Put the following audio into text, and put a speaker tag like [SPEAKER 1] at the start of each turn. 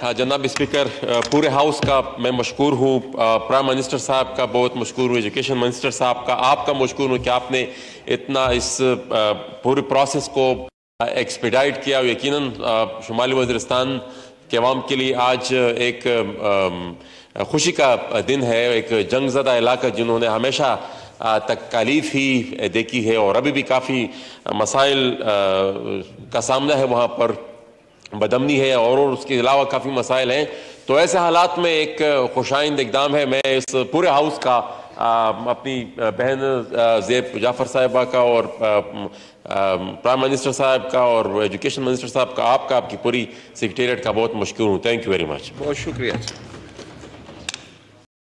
[SPEAKER 1] जनाब स्पीकर, पूरे हाउस का मैं मशकूर हूँ, प्राइम मिनिस्टर साहब का बहुत मशकूर हूँ, एजुकेशन मिनिस्टर साहब का आपका मशकूर हूँ कि आपने इतना इस पूरे प्रोसेस को एक्सपीडाइट किया। यकीनन शुमाली वज़ीरिस्तान के अवाम के लिए आज एक खुशी का दिन है। एक जंगज़दा इलाका जिन्होंने हमेशा तकालीफ ही देखी है और अभी भी काफ़ी मसाइल का सामना है, वहाँ पर बदमनी है और उसके अलावा काफ़ी मसाइल हैं। तो ऐसे हालात में एक खुशाइंद इकदाम है। मैं इस पूरे हाउस का अपनी बहन ज़ेब जाफ़र साहिबा का और प्राइम मिनिस्टर साहब का और एजुकेशन मिनिस्टर साहब का, आपका, आपकी पूरी सेक्रेटेरिएट का बहुत मशकूर हूँ। Thank you very much.
[SPEAKER 2] बहुत शुक्रिया।